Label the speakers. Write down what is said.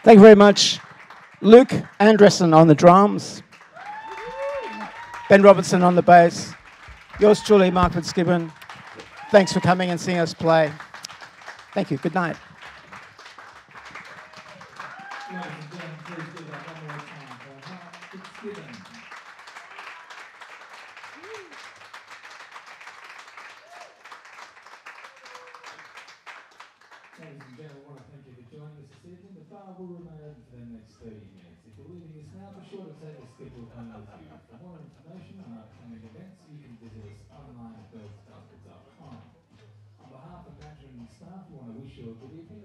Speaker 1: Thank you very much. Luke Andresen on the drums. Ben Robertson on the bass. Yours truly, Mark Fitzgibbon. Thanks for coming and seeing us play. Thank you. Good night.
Speaker 2: Ladies and gentlemen, please give it up one more time for Mark Fitzgibbon. Ladies and gentlemen, I want to thank you for joining us this evening. The bar will remain open for the next 30 minutes. If you're leaving us now, be sure to take the schedule home with you. For more information on upcoming events, you can visit us online at birdsgospel.com. On behalf of management and staff, we want to wish you a good evening.